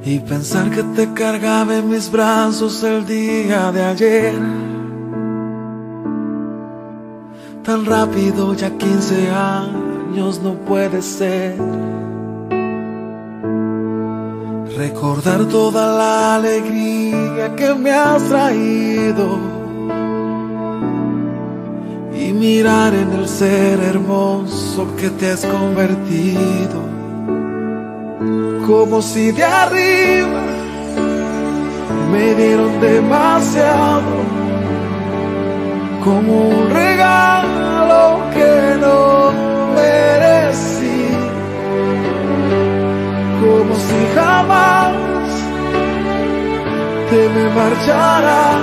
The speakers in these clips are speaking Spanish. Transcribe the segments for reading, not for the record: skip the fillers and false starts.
Y pensar que te cargaba en mis brazos el día de ayer. Tan rápido, ya 15 años no puede ser. Recordar toda la alegría que me has traído y mirar en el ser hermoso que te has convertido. Como si de arriba me dieron demasiado, como un regalo que no merecí, como si jamás te me marcharas.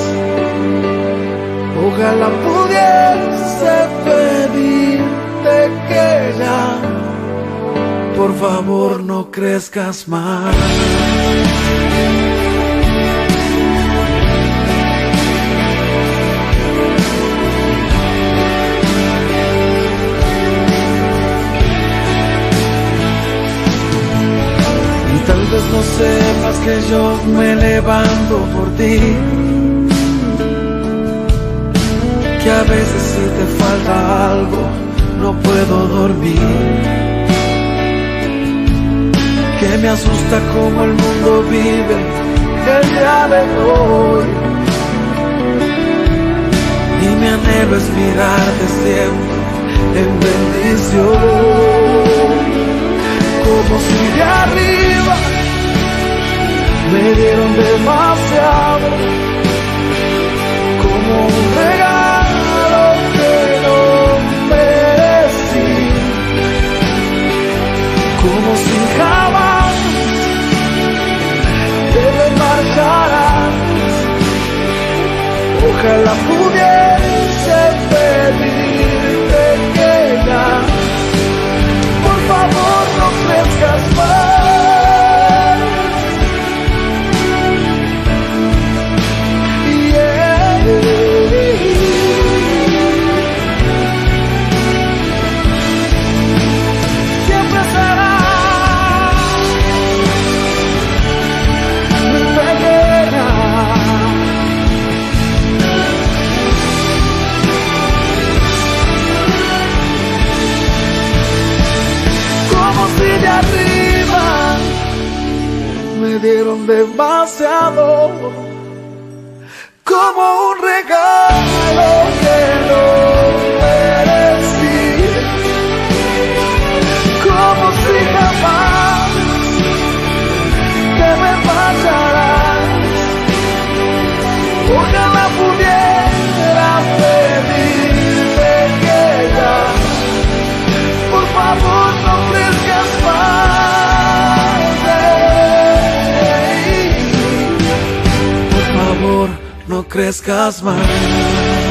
Ojalá pudiese pedirte que ya, por favor, no crezcas más. Y tal vez no sepas que yo me levanto por ti, que a veces si te falta algo no puedo dormir, que me asusta cómo el mundo vive el día de hoy, y mi anhelo es mirarte siempre en bendición. Como si de arriba me dieron demasiado, como un regalo que no merecí, como si jamás te me marcharas. Ojalá pudiese pedirte que ya, por favor, no crezcas más. Siempre será mi pequeña, como si de arriba me dieron demasiado, como un regalo que no merecí, como si jamás te me pasarás. Ojalá pudiera pedirte que ya, por favor, no crezcas más. Por favor, no crezcas más.